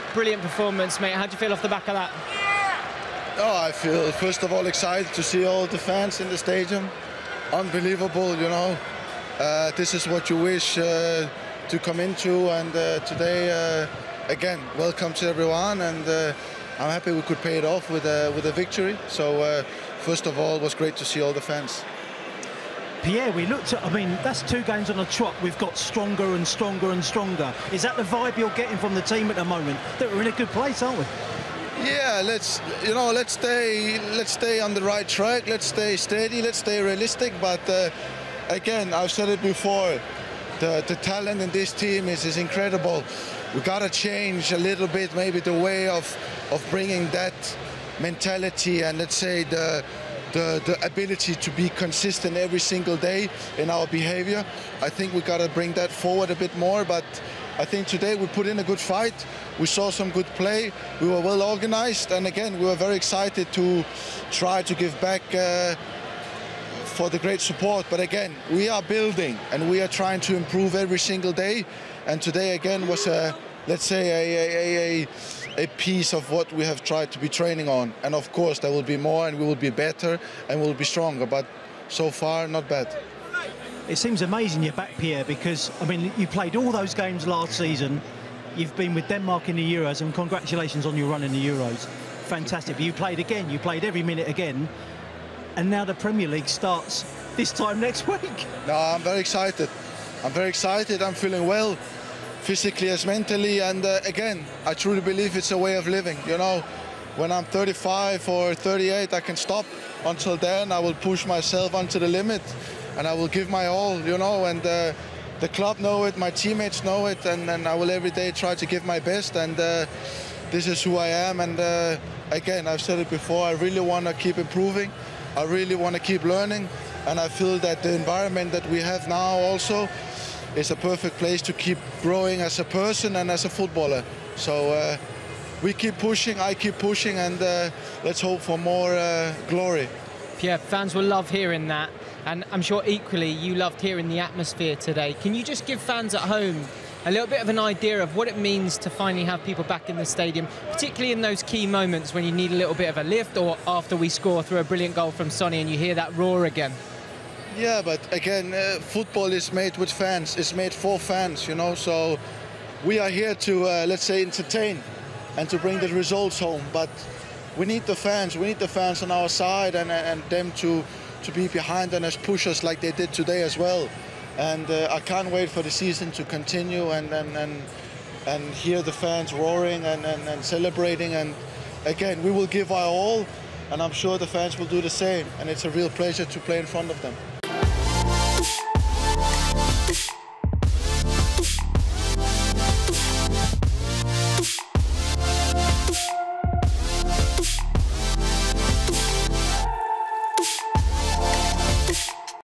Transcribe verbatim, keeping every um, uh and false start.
brilliant performance, mate. How do you feel off the back of that? Oh, I feel, first of all, excited to see all the fans in the stadium. Unbelievable, you know. Uh, this is what you wish uh, to come into, and uh, today, uh, again, welcome to everyone, and uh, I'm happy we could pay it off with a, with a victory. So, uh, first of all, it was great to see all the fans. Pierre, we looked at, I mean, that's two games on a trot. We've got stronger and stronger and stronger. Is that the vibe you're getting from the team at the moment? That we're in a good place, aren't we? Yeah, let's, you know, let's stay, let's stay on the right track. Let's stay steady. Let's stay realistic. But uh, again, I've said it before. The the talent in this team is is incredible. We gotta change a little bit, maybe the way of of bringing that mentality and let's say the. The, the ability to be consistent every single day in our behavior. I think we got to bring that forward a bit more, but I think today we put in a good fight. We saw some good play. We were well organized, and again, we were very excited to try to give back uh, for the great support. But again, we are building and we are trying to improve every single day, and today again was a, let's say, a, a, a, a piece of what we have tried to be training on. And of course there will be more, and we will be better and we'll be stronger, but so far not bad. It seems amazing you're back, Pierre, because I mean you played all those games last season. You've been with Denmark in the Euros, and congratulations on your run in the Euros. Fantastic. But you played again, you played every minute again, and now the Premier League starts this time next week. No, I'm very excited. I'm very excited. I'm feeling well, physically as mentally, and uh, again, I truly believe it's a way of living. You know, when I'm thirty-five or thirty-eight, I can stop. Until then, I will push myself onto the limit, and I will give my all. You know, and uh, the club know it, my teammates know it, and, and I will every day try to give my best. And uh, this is who I am. And uh, again, I've said it before. I really want to keep improving. I really want to keep learning, and I feel that the environment that we have now also. It's a perfect place to keep growing as a person and as a footballer. So uh, we keep pushing, I keep pushing, and uh, let's hope for more uh, glory. Pierre, fans will love hearing that, and I'm sure equally you loved hearing the atmosphere today. Can you just give fans at home a little bit of an idea of what it means to finally have people back in the stadium, particularly in those key moments when you need a little bit of a lift, or after we score through a brilliant goal from Sonny and you hear that roar again? Yeah, but again, uh, football is made with fans. It's made for fans, you know. So we are here to, uh, let's say, entertain and to bring the results home. But we need the fans. We need the fans on our side, and and them to to be behind and as push us like they did today as well. And uh, I can't wait for the season to continue and and and, and hear the fans roaring and, and and celebrating. And again, we will give our all, and I'm sure the fans will do the same. And it's a real pleasure to play in front of them.